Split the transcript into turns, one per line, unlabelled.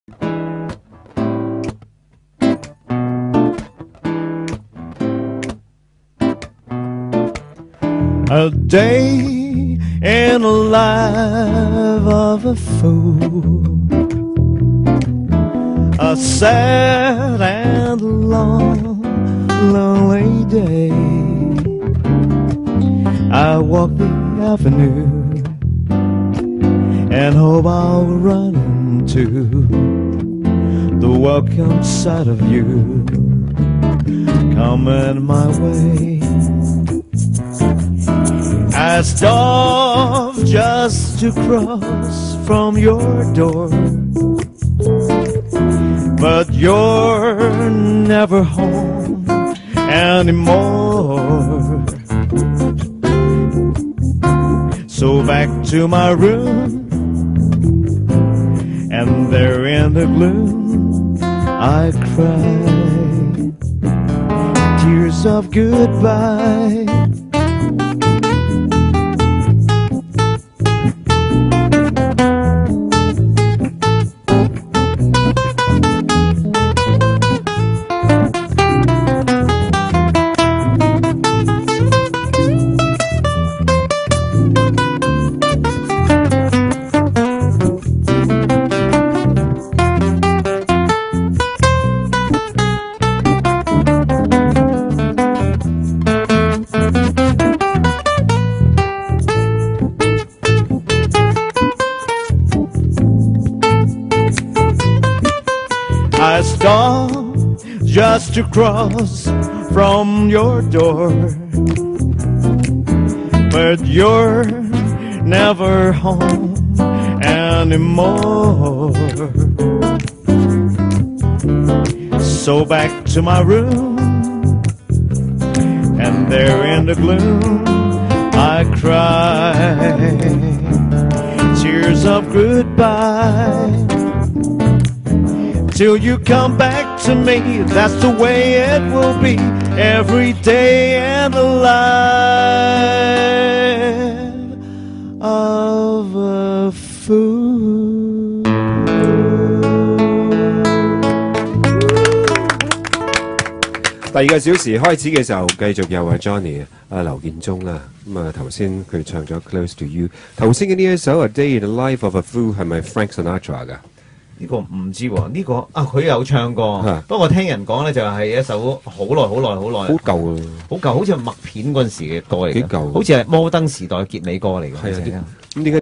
A day in the life of a fool, a sad and long, lonely day. I walk the avenue and hope I'll run into the welcome sight of you coming my way. I stop just to cross from your door, but you're never home anymore. So back to my room, and there in the gloom I cry tears of goodbye. I stop just to cross from your door, but you're never home anymore. So back to my room, and there in the gloom I cry tears of goodbye. Till you come back to me, that's the way it will be every day in the life of a fool.
第二個小時開始嘅時候，繼續有Johnny 劉建忠啦。咁啊，頭先佢唱咗 Close to You。頭先嘅呢一首 A Day in the Life of a Fool 係咪 Frank Sinatra 㗎？
呢個唔知喎，呢個啊佢有唱過，不過我聽人講咧就係一首好耐、好舊啊，好舊，好似係麥片嗰陣時嘅歌嚟嘅，幾舊，好似係摩登時代結尾歌嚟嘅。係啊，咁點解？